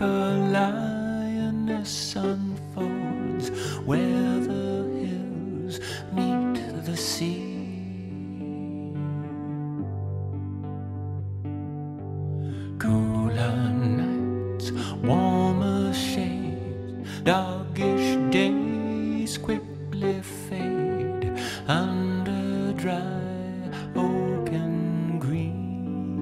a lioness unfolds where the hills meet the sea. Cooler nights, warmer shades, doggish days quickly fade under dry oaken green,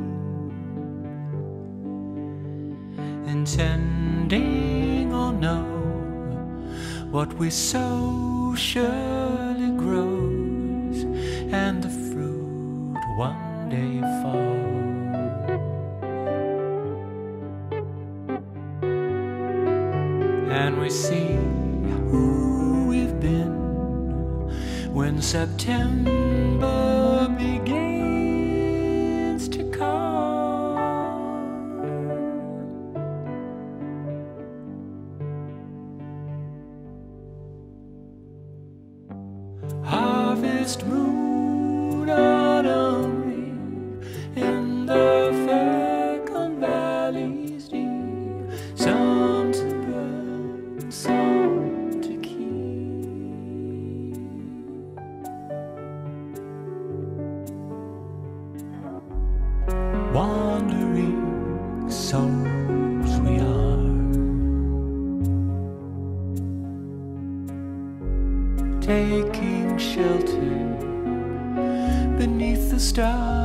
intending or no, what we sow surely grows, and the fruit one day falls. And we see who we've been when September begins to come. Harvest moon autumn reap in the fecund valleys deep, some to burn, some to keep. Wandering souls we are, taking shelter beneath the stars.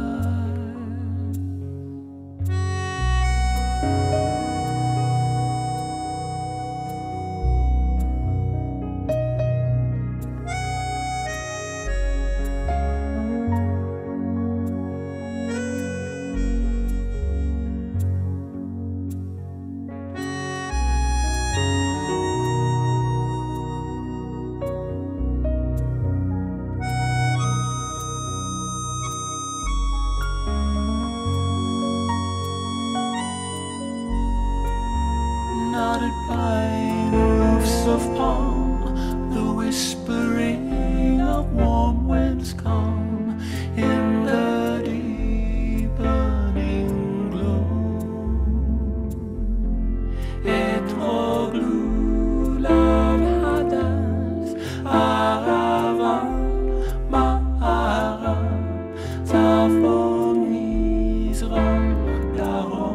Knotted pine roofs of palm, the whispering of warm winds calm in the deepening gloom. Etro blue love hadas aravan ma'ara zafon mizrach daron.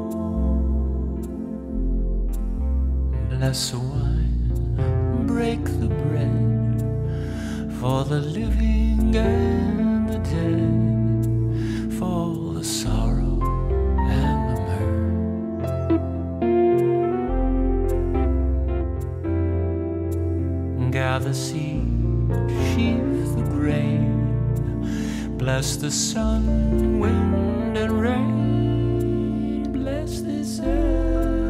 Bless the wine, break the bread, for the living and the dead, for the sorrow and the mirth. Gather seed, sheaf the grain, bless the sun, wind and rain, bless this earth.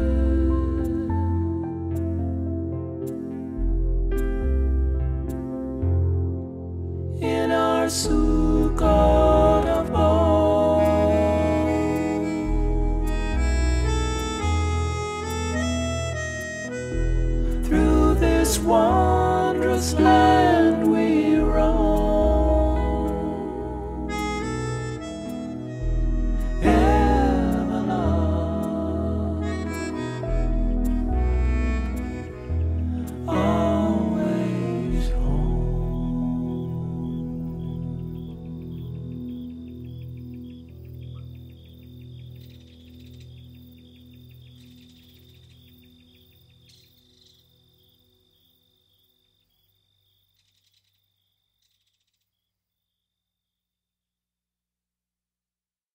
In our circa of bone, through this wondrous land we